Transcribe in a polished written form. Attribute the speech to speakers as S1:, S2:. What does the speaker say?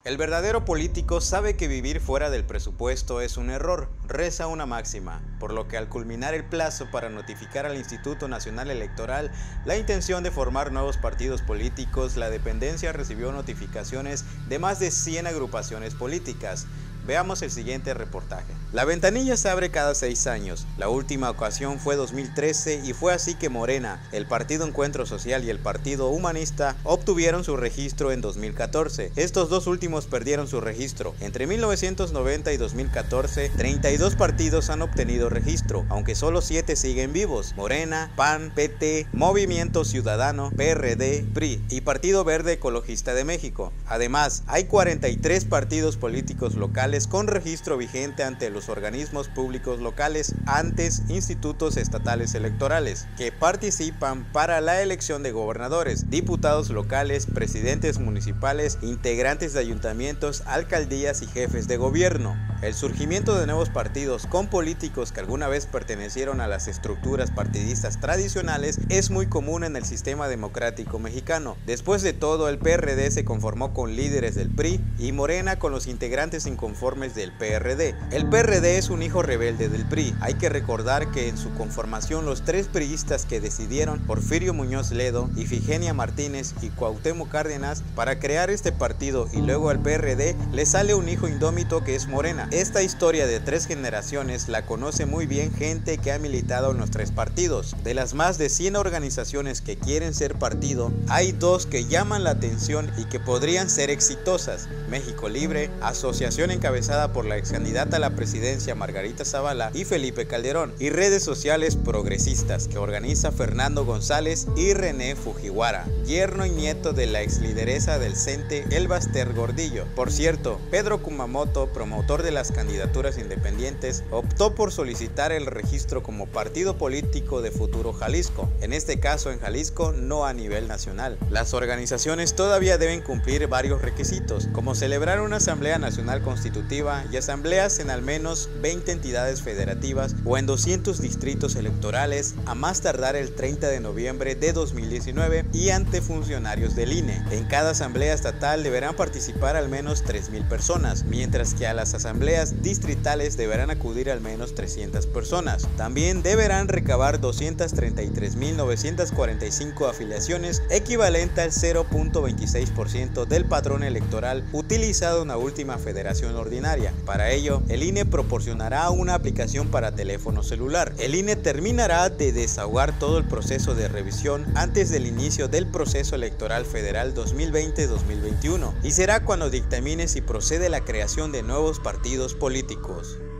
S1: El verdadero político sabe que vivir fuera del presupuesto es un error, reza una máxima, por lo que al culminar el plazo para notificar al Instituto Nacional Electoral la intención de formar nuevos partidos políticos, la dependencia recibió notificaciones de más de 100 agrupaciones políticas. Veamos el siguiente reportaje. La ventanilla se abre cada 6 años. La última ocasión fue 2013 y fue así que Morena, el Partido Encuentro Social y el Partido Humanista obtuvieron su registro en 2014. Estos dos últimos perdieron su registro. Entre 1990 y 2014, 32 partidos han obtenido registro, aunque solo 7 siguen vivos: Morena, PAN, PT, Movimiento Ciudadano, PRD, PRI y Partido Verde Ecologista de México. Además, hay 43 partidos políticos locales con registro vigente ante los organismos públicos locales, antes institutos estatales electorales, que participan para la elección de gobernadores, diputados locales, presidentes municipales, integrantes de ayuntamientos, alcaldías y jefes de gobierno. El surgimiento de nuevos partidos con políticos que alguna vez pertenecieron a las estructuras partidistas tradicionales es muy común en el sistema democrático mexicano. Después de todo, el PRD se conformó con líderes del PRI y Morena con los integrantes inconformes del PRD. El PRD es un hijo rebelde del PRI. Hay que recordar que en su conformación los 3 priistas que decidieron, Porfirio Muñoz Ledo, Ifigenia Martínez y Cuauhtémoc Cárdenas, para crear este partido, y luego al PRD le sale un hijo indómito que es Morena. Esta historia de 3 generaciones la conoce muy bien gente que ha militado en los 3 partidos. De las más de 100 organizaciones que quieren ser partido, hay 2 que llaman la atención y que podrían ser exitosas: México Libre, asociación encabezada por la ex candidata a la presidencia Margarita Zavala y Felipe Calderón, y redes sociales progresistas que organiza Fernando González y René Fujiwara, yerno y nieto de la ex lideresa del CENTE Elba Ester Gordillo. Por cierto, Pedro Kumamoto, promotor de las candidaturas independientes, optó por solicitar el registro como partido político de Futuro Jalisco, en este caso en Jalisco, no a nivel nacional. Las organizaciones todavía deben cumplir varios requisitos, como celebrar una asamblea nacional constitutiva y asambleas en al menos 20 entidades federativas o en 200 distritos electorales a más tardar el 30 de noviembre de 2019 y ante funcionarios del INE. En cada asamblea estatal deberán participar al menos 3,000 personas, mientras que a las asambleas distritales deberán acudir al menos 300 personas. También deberán recabar 233,945 afiliaciones, equivalente al 0.26% del padrón electoral utilizado en la última federación ordinaria. Para ello, el INE proporcionará una aplicación para teléfono celular. El INE terminará de desahogar todo el proceso de revisión antes del inicio del proceso electoral federal 2020-2021 y será cuando dictamine si procede la creación de nuevos partidos políticos.